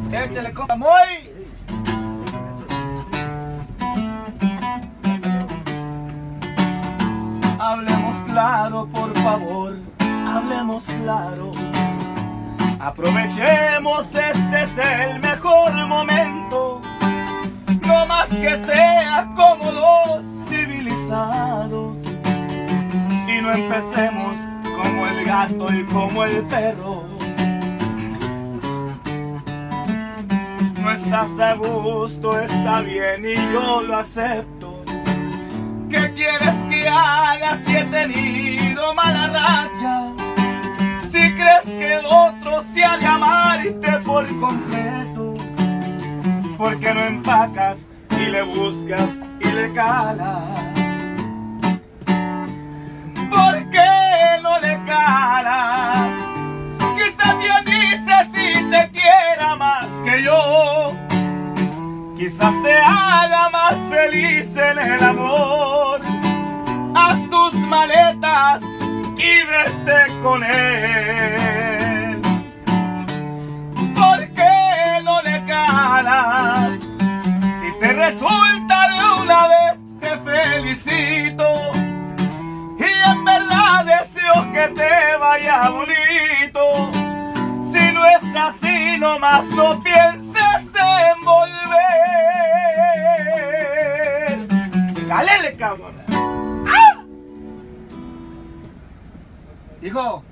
Échale compa muy. Hablemos claro, por favor, hablemos claro. Aprovechemos, este es el mejor momento. No más que sea como los civilizados. Y no empecemos como el gato y como el perro. No estás a gusto, está bien y yo lo acepto. ¿Qué quieres que haga si he tenido mala racha? Si crees que el otro se ha de amarte por completo, ¿por qué no empacas y le buscas y le calas? ¿Por qué no le calas? Quizás bien dices si te quiera más que yo. Quizás te haga más feliz en el amor. Haz tus maletas y vete con él. ¿Por qué no le calas? Si te resulta de una vez, te felicito. Y en verdad deseo que te vaya bonito. Si no es así, nomás no pienses en volver. ¡Calele, cabrón! ¡Ah! Hijo,